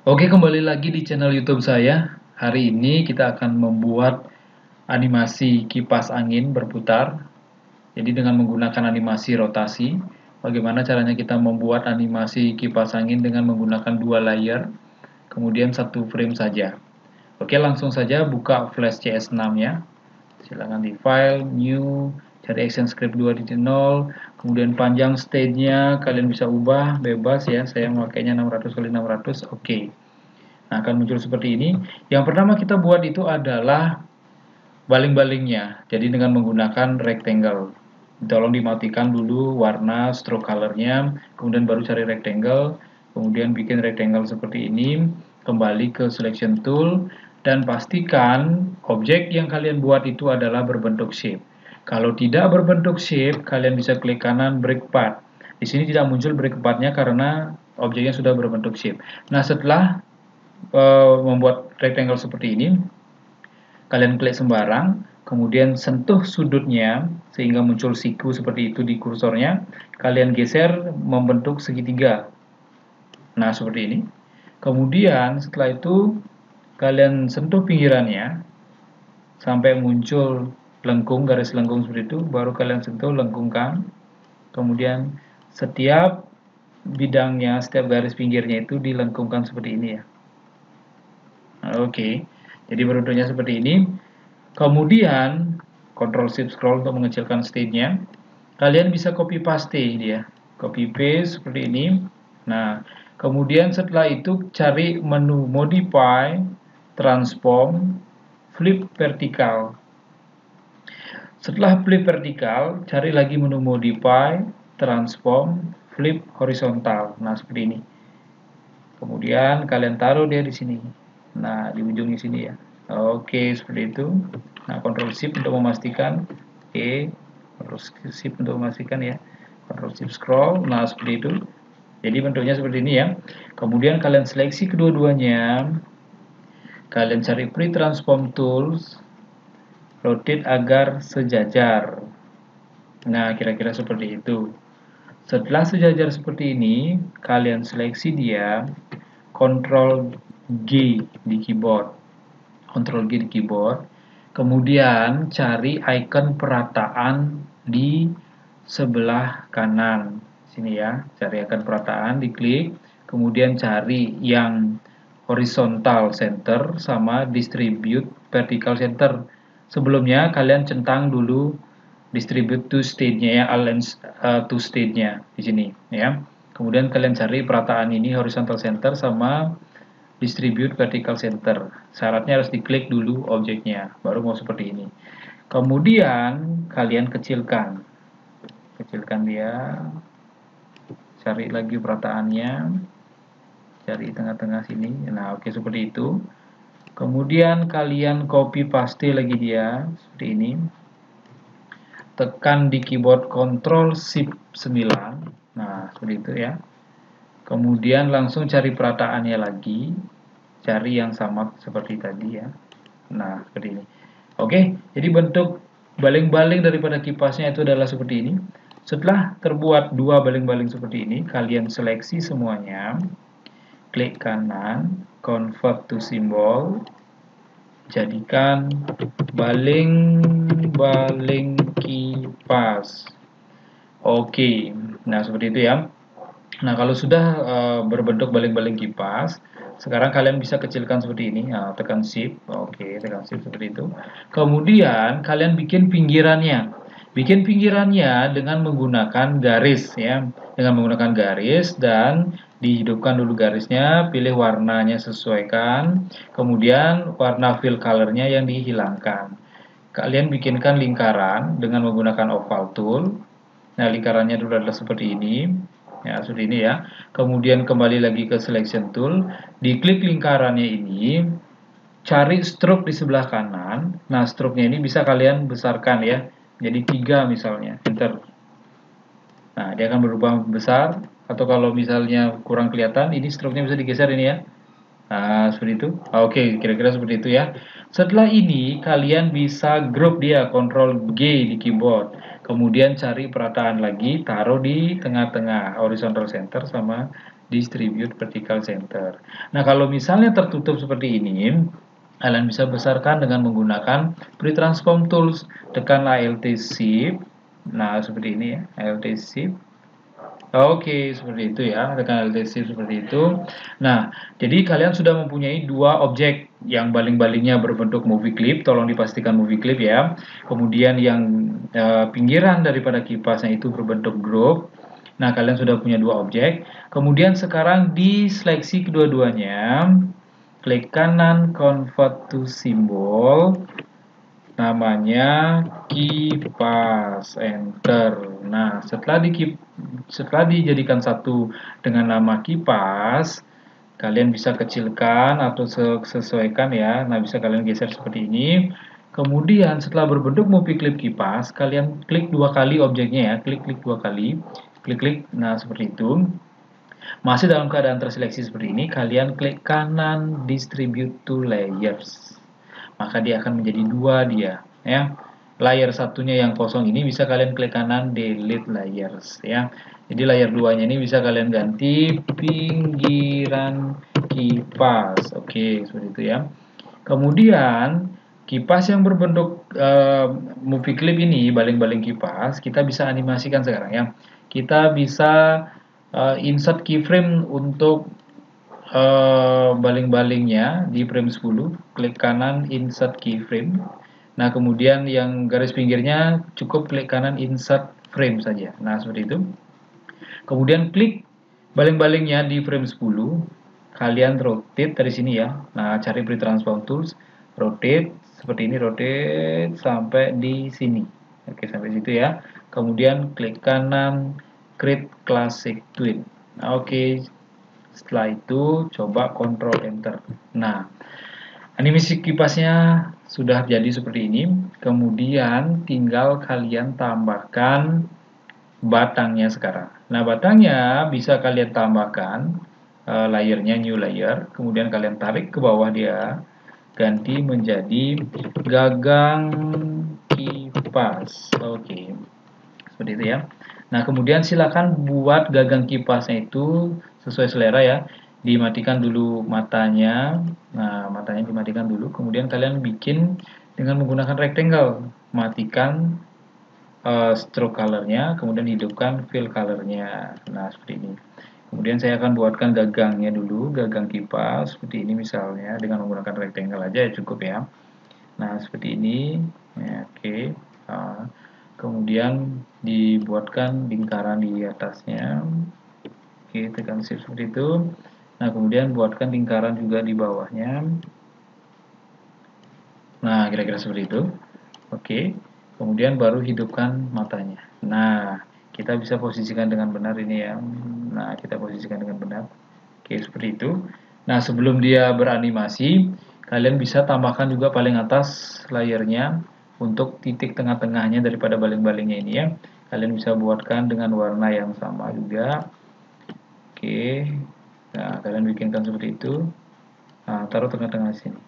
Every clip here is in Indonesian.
Oke, kembali lagi di channel YouTube saya. Hari ini kita akan membuat animasi kipas angin berputar. Jadi dengan menggunakan animasi rotasi. Bagaimana caranya kita membuat animasi kipas angin dengan menggunakan dua layer, kemudian satu frame saja. Oke, langsung saja buka Flash CS6 ya. Silakan di File, New, cari Action Script 2.0, kemudian panjang stage-nya kalian bisa ubah bebas ya. Saya memakainya 600 x 600. Oke. Nah, akan muncul seperti ini. Yang pertama kita buat itu adalah baling-balingnya. Jadi dengan menggunakan rectangle. Tolong dimatikan dulu warna stroke color-nya, kemudian baru cari rectangle, kemudian bikin rectangle seperti ini, kembali ke selection tool, dan pastikan objek yang kalian buat itu adalah berbentuk shape. Kalau tidak berbentuk shape, kalian bisa klik kanan break path. Di sini tidak muncul break path-nya karena objeknya sudah berbentuk shape. Nah, setelah membuat rectangle seperti ini, kalian klik sembarang, kemudian sentuh sudutnya sehingga muncul siku seperti itu di kursornya, kalian geser membentuk segitiga. Nah, seperti ini. Kemudian setelah itu kalian sentuh pinggirannya sampai muncul lengkung, garis lengkung seperti itu, baru kalian sentuh lengkungkan. Kemudian setiap bidangnya, setiap garis pinggirnya itu dilengkungkan seperti ini ya. Oke, jadi bentuknya seperti ini. Kemudian Ctrl Shift Scroll untuk mengecilkan stage-nya. Kalian bisa copy paste dia, copy paste seperti ini. Nah, kemudian setelah itu cari menu Modify, Transform, Flip Vertical. Setelah flip vertikal, cari lagi menu Modify, Transform, Flip Horizontal. Nah, seperti ini. Kemudian kalian taruh dia di sini. Nah, di ujungnya sini ya. Oke, seperti itu. Nah, Ctrl Shift untuk memastikan. Oke, Ctrl Shift untuk memastikan ya. Ctrl Shift Scroll. Nah, seperti itu. Jadi bentuknya seperti ini ya. Kemudian kalian seleksi kedua-duanya. Kalian cari Free Transform Tools. Rotate agar sejajar. Nah, kira-kira seperti itu. Setelah sejajar seperti ini, kalian seleksi dia, Ctrl G di keyboard, Ctrl G di keyboard, kemudian cari icon perataan di sebelah kanan, sini ya, cari icon perataan, diklik, kemudian cari yang horizontal center sama distribute vertical center. Sebelumnya kalian centang dulu distribute to state-nya ya, align to state-nya di sini ya. Kemudian kalian cari perataan ini horizontal center sama distribute vertical center. Syaratnya harus diklik dulu objeknya, baru mau seperti ini. Kemudian kalian kecilkan dia, cari lagi perataannya, cari tengah-tengah sini. Nah, oke seperti itu. Kemudian kalian copy paste lagi dia seperti ini. Tekan di keyboard Ctrl Shift 9. Nah, seperti itu ya. Kemudian langsung cari perataannya lagi. Cari yang sama seperti tadi ya. Nah, seperti ini. Oke, jadi bentuk baling-baling daripada kipasnya itu adalah seperti ini. Setelah terbuat dua baling-baling seperti ini, kalian seleksi semuanya. Klik kanan, convert to symbol. Jadikan baling-baling kipas. Oke, nah seperti itu ya. Nah, kalau sudah berbentuk baling-baling kipas, sekarang kalian bisa kecilkan seperti ini. Nah, tekan shift. Oke, tekan shift seperti itu. Kemudian kalian bikin pinggirannya. Bikin pinggirannya dengan menggunakan garis ya. Dengan menggunakan garis dan dihidupkan dulu garisnya, pilih warnanya sesuaikan. Kemudian warna fill color-nya yang dihilangkan. Kalian bikinkan lingkaran dengan menggunakan oval tool. Nah, lingkarannya dulu adalah seperti ini. Ya, seperti ini ya. Kemudian kembali lagi ke selection tool, diklik lingkarannya ini, cari stroke di sebelah kanan. Nah, stroke-nya ini bisa kalian besarkan ya. Jadi 3 misalnya, enter. Nah, dia akan berubah besar, atau kalau misalnya kurang kelihatan, ini stroke-nya bisa digeser ini ya. Nah, seperti itu. Oke, kira-kira seperti itu ya. Setelah ini, kalian bisa group dia, Ctrl G di keyboard. Kemudian cari perataan lagi, taruh di tengah-tengah, horizontal center sama distribute vertical center. Nah, kalau misalnya tertutup seperti ini, kalian bisa besarkan dengan menggunakan pre-transform tools. Tekanlah Alt Shift. Nah, seperti ini ya, Alt Shift. Oke, seperti itu ya, tekan Alt Shift seperti itu. Nah, jadi kalian sudah mempunyai dua objek yang baling-balingnya berbentuk movie clip, tolong dipastikan movie clip ya. Kemudian yang pinggiran daripada kipasnya itu berbentuk group. Nah, kalian sudah punya dua objek. Kemudian sekarang diseleksi kedua-duanya, klik kanan convert to symbol. Namanya kipas, enter. Nah, setelah dijadikan satu dengan nama kipas, kalian bisa kecilkan atau sesuaikan ya. Nah, bisa kalian geser seperti ini. Kemudian setelah berbentuk movie clip kipas, kalian klik dua kali objeknya ya, klik dua kali, klik. Nah, seperti itu. Masih dalam keadaan terseleksi seperti ini, kalian klik kanan distribute to layers. Maka dia akan menjadi dua dia ya. Layer satunya yang kosong ini bisa kalian klik kanan delete layers ya. Jadi layer 2-nya ini bisa kalian ganti pinggiran kipas. Oke, seperti itu ya. Kemudian kipas yang berbentuk movie clip ini, baling-baling kipas, kita bisa animasikan sekarang ya. Kita bisa insert keyframe untuk baling-balingnya di frame 10, klik kanan insert keyframe. Nah, kemudian yang garis pinggirnya cukup klik kanan insert frame saja. Nah, seperti itu. Kemudian klik baling-balingnya di frame 10, kalian rotate dari sini ya. Nah, cari pre-transform tools, rotate seperti ini, rotate sampai di sini. Oke, sampai situ ya. Kemudian klik kanan create classic twin. Nah, oke. Setelah itu coba Ctrl Enter. Nah, animasi kipasnya sudah jadi seperti ini. Kemudian tinggal kalian tambahkan batangnya sekarang. Nah, batangnya bisa kalian tambahkan layernya new layer. Kemudian kalian tarik ke bawah dia, ganti menjadi gagang kipas. Oke, seperti itu ya. Nah, kemudian silakan buat gagang kipasnya itu sesuai selera ya. Dimatikan dulu matanya. Nah, matanya dimatikan dulu. Kemudian kalian bikin dengan menggunakan rectangle. Matikan stroke colornya, kemudian hidupkan fill colornya. Nah, seperti ini. Kemudian saya akan buatkan gagangnya dulu, gagang kipas seperti ini misalnya, dengan menggunakan rectangle aja ya cukup ya. Nah, seperti ini. Ya, oke. Kemudian dibuatkan lingkaran di atasnya. Oke, tekan shift seperti itu. Nah, kemudian buatkan lingkaran juga di bawahnya. Nah, kira-kira seperti itu. Oke, kemudian baru hidupkan matanya. Nah, kita bisa posisikan dengan benar ini ya. Nah, kita posisikan dengan benar. Oke, seperti itu. Nah, sebelum dia beranimasi, kalian bisa tambahkan juga paling atas layernya untuk titik tengah-tengahnya daripada baling-balingnya ini ya. Kalian bisa buatkan dengan warna yang sama juga. Oke. Nah, kalian bikinkan seperti itu. Nah, taruh tengah-tengah sini.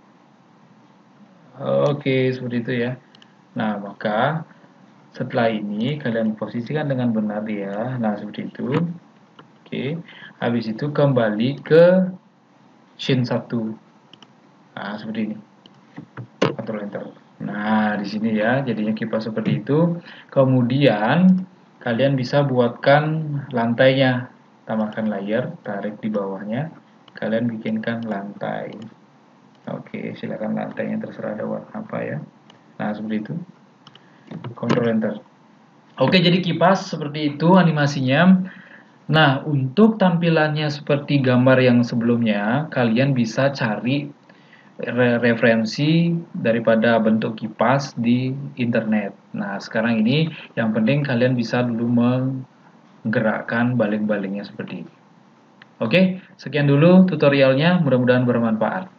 Oke, seperti itu ya. Nah, maka setelah ini kalian posisikan dengan benar ya. Nah, seperti itu. Oke. Habis itu kembali ke scene 1. Nah, seperti ini. Ctrl Enter. Nah, di sini ya, jadinya kipas seperti itu. Kemudian kalian bisa buatkan lantainya. Tambahkan layer, tarik di bawahnya. Kalian bikinkan lantai. Oke, silakan lantainya terserah ada warna apa ya. Nah, seperti itu. Ctrl Enter. Oke, jadi kipas seperti itu animasinya. Nah, untuk tampilannya seperti gambar yang sebelumnya, kalian bisa cari referensi daripada bentuk kipas di internet. Nah, sekarang ini yang penting kalian bisa dulu menggerakkan baling-balingnya seperti ini. Oke, sekian dulu tutorialnya, mudah-mudahan bermanfaat.